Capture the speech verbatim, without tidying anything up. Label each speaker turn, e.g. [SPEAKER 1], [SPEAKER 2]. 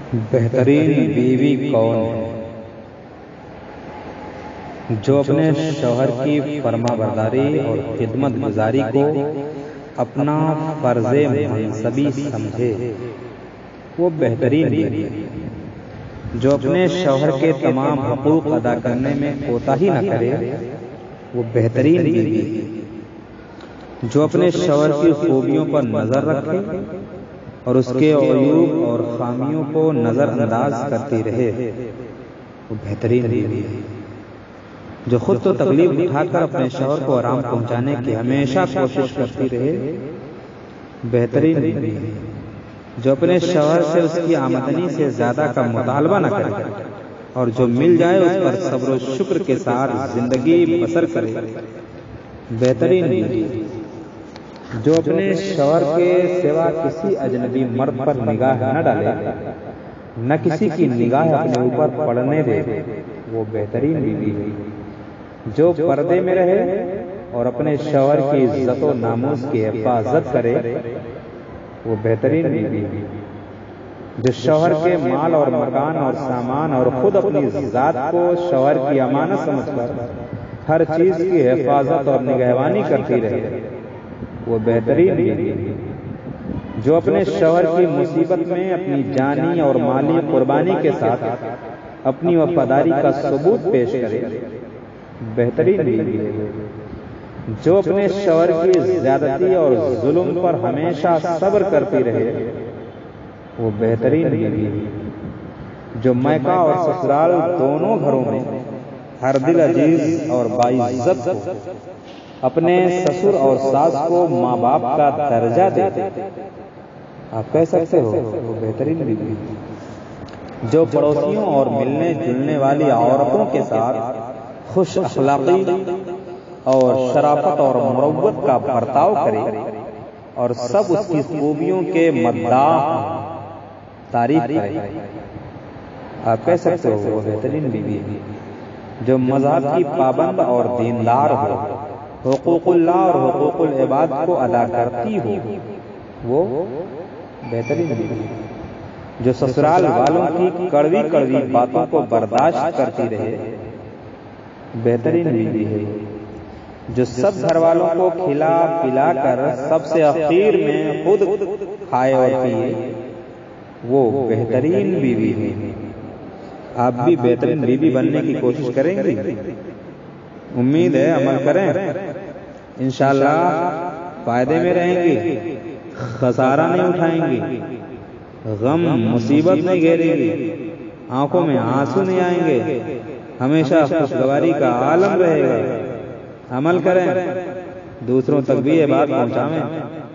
[SPEAKER 1] بہترین بیوی کون ہے؟ جو اپنے شوہر کی فرما برداری اور خدمت گزاری کو اپنا فرض منصبی سمجھے وہ بہترین بیوی ہے۔ جو اپنے شوہر کے تمام حقوق ادا کرنے میں کوتاہی نہ کرے وہ بہترین بیوی ہے۔ جو اپنے شوہر کی خوبیوں پر نظر رکھے اور اس کے عیوب اور خامیوں کو نظر انداز کرتی رہے وہ بہترین بیوی ہے۔ جو خود تو تکلیف اٹھا کر اپنے شوہر کو آرام پہنچانے کی ہمیشہ کوشش کرتی رہے بہترین بیوی ہے۔ جو اپنے شوہر سے اس کی آمدنی سے زیادہ کا مطالبہ نہ کرے اور جو مل جائے اس پر صبر و شکر کے ساتھ زندگی بسر کرے بہترین بیوی ہے۔ جو اپنے شوہر کے سوا کسی اجنبی مرد پر نگاہ نہ ڈالے نہ کسی کی نگاہ اپنے اوپر پڑنے دے وہ بہترین بیوی ہے۔ جو پردے میں رہے اور اپنے شوہر کی عزت و ناموس کی حفاظت کرے وہ بہترین بیوی ہے۔ جو شوہر کے مال اور مکان اور سامان اور خود اپنی ذات کو شوہر کی امانت سمجھ کر ہر چیز کی حفاظت اور نگہبانی کرتی رہے وہ بہترین بیوی ہے۔ جو اپنے شوہر کی مصیبت میں اپنی جانی اور مالی قربانی کے ساتھ اپنی وفاداری کا ثبوت پیش کرے بہترین بیوی ہے۔ جو اپنے شوہر کی زیادتی اور ظلم پر ہمیشہ صبر کرتی رہے وہ بہترین بیوی ہے۔ جو میکہ اور سسرال دونوں گھروں میں ہر دل عزیز اور باعزت کو اپنے سسر اور ساس کو ماں باپ کا درجہ دے آپ کہہ سکتے ہو وہ بہترین بیوی ہے۔ جو پڑوسیوں اور ملنے جلنے والی عورتوں کے ساتھ خوش اخلاقی اور شرافت اور مروت کا برتاؤ کرے اور سب اس کی خوبیوں کے مداح تعریف کرے آپ کہہ سکتے ہو وہ بہترین بیوی ہے۔ جو مذہب کی پابند اور دیندار ہو، حقوق اللہ اور حقوق العباد کو ادا کرتی ہو وہ بہترین بیوی ہے۔ جو سسرال والوں کی کڑوی کڑوی باتوں کو برداشت کرتی رہے بہترین بیوی ہے۔ جو سب گھر والوں کو کھلا پلا کر سب سے اخیر میں خود کھائے اور پیے وہ بہترین بیوی ہے۔ آپ بھی بہترین بیوی بننے کی کوشش کریں گے؟ امید ہے عمل کریں، انشاءاللہ فائدے میں رہیں گے، خسارہ نہیں اٹھائیں گے، غم مصیبت نہیں گھیریں گے، آنکھوں میں آنسو نہیں آئیں گے، ہمیشہ خوشگواری کا عالم رہے گا۔ عمل کریں، دوسروں تک بھی یہ بات پہنچائیں۔